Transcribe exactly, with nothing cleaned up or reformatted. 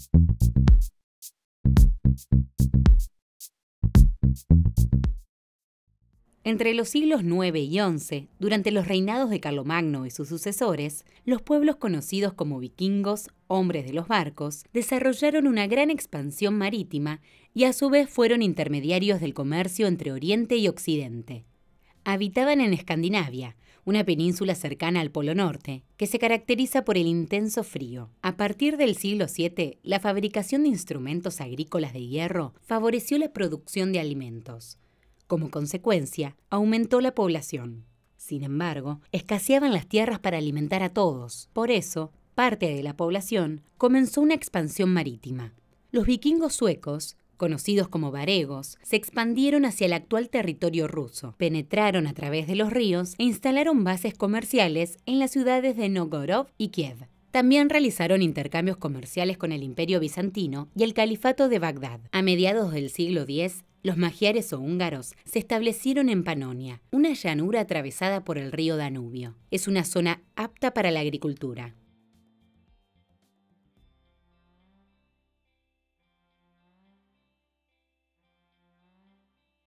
Entre los siglos nueve y once, durante los reinados de Carlomagno y sus sucesores, los pueblos conocidos como vikingos, hombres de los barcos, desarrollaron una gran expansión marítima y a su vez fueron intermediarios del comercio entre Oriente y Occidente. Habitaban en Escandinavia, una península cercana al Polo Norte, que se caracteriza por el intenso frío. A partir del siglo siete, la fabricación de instrumentos agrícolas de hierro favoreció la producción de alimentos. Como consecuencia, aumentó la población. Sin embargo, escaseaban las tierras para alimentar a todos. Por eso, parte de la población comenzó una expansión marítima. Los vikingos suecos, conocidos como varegos, se expandieron hacia el actual territorio ruso, penetraron a través de los ríos e instalaron bases comerciales en las ciudades de Novgorod y Kiev. También realizaron intercambios comerciales con el Imperio Bizantino y el Califato de Bagdad. A mediados del siglo diez, los magiares o húngaros se establecieron en Panonia, una llanura atravesada por el río Danubio. Es una zona apta para la agricultura.